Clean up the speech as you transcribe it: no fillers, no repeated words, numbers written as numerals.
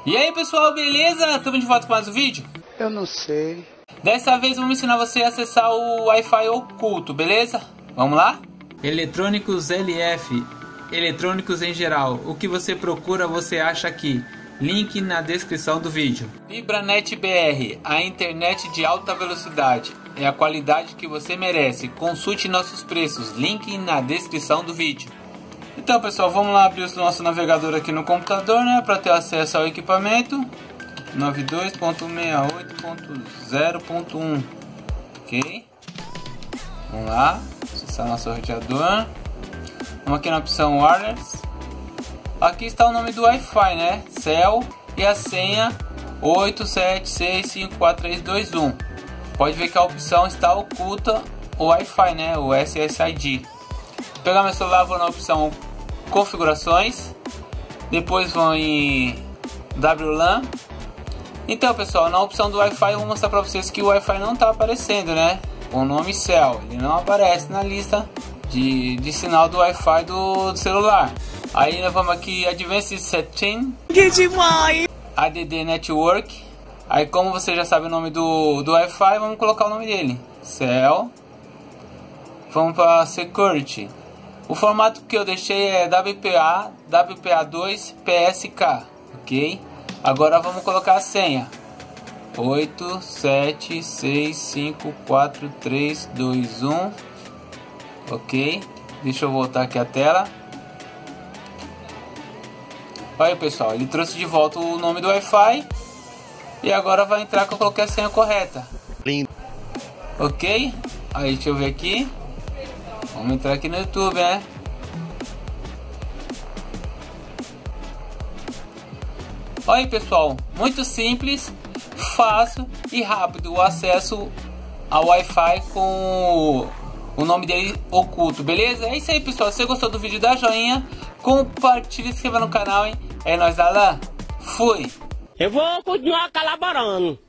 E aí pessoal, beleza? Estamos de volta com mais um vídeo? Eu não sei. Dessa vez vamos ensinar você a acessar o Wi-Fi oculto, beleza? Vamos lá? Eletrônicos LF, eletrônicos em geral. O que você procura você acha aqui. Link na descrição do vídeo. Fibranet BR, a internet de alta velocidade. É a qualidade que você merece. Consulte nossos preços. Link na descrição do vídeo. Então pessoal, vamos lá abrir o nosso navegador aqui no computador, né, para ter acesso ao equipamento 92.68.0.1. ok, vamos lá, acessar nosso roteador. Vamos aqui na opção Wireless. Aqui está o nome do Wi-Fi, né, Cell, e a senha 87654321. Pode ver que a opção está oculta, o Wi-Fi, né, o SSID. Vou pegar meu celular, vou na opção configurações, depois vão em WLAN. Então pessoal, na opção do Wi-Fi eu vou mostrar para vocês que o Wi-Fi não está aparecendo, né, com o nome Cell, ele não aparece na lista de sinal do Wi-Fi do celular. Aí nós vamos aqui Advanced Settings, que demais! ADD Network. Aí como você já sabe o nome do Wi-Fi, vamos colocar o nome dele, Cell. Vamos para Security. O formato que eu deixei é WPA, WPA2, PSK, ok? Agora vamos colocar a senha 87654321, ok? Deixa eu voltar aqui a tela. Olha pessoal, ele trouxe de volta o nome do Wi-Fi. E agora vai entrar que eu coloquei a senha correta. Lindo. Ok? Aí deixa eu ver aqui. Vamos entrar aqui no YouTube, né? Olha aí pessoal, muito simples, fácil e rápido o acesso ao Wi-Fi com o nome dele oculto, beleza? É isso aí pessoal, se você gostou do vídeo dá joinha, compartilha e se inscreva no canal, hein? É nóis da LAN, fui! Eu vou continuar colaborando.